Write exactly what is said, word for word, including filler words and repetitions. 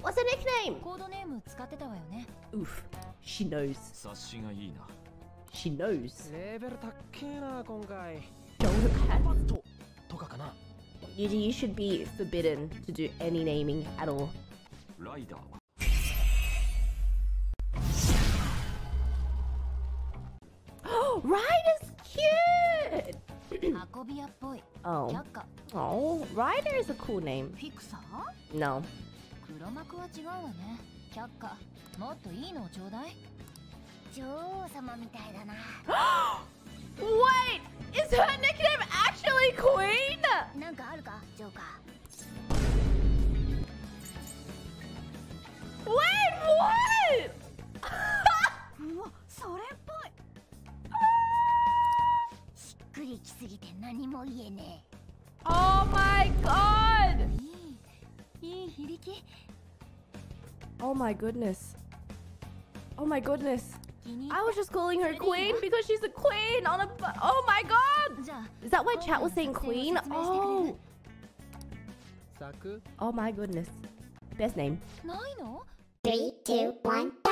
What's her nickname? Oof. She knows. She knows. You, you should be forbidden to do any naming at all. Oh, Ryder's cute! Oh. Oh, Ryder is a cool name. No. Wait! Is her nickname actually Queen? Wait, what? Oh my god! Oh my goodness. Oh my goodness. I was just calling her queen because she's a queen on a... Oh my god! Is that why chat was saying queen? Oh. Oh my goodness. Best name. Three, two, one.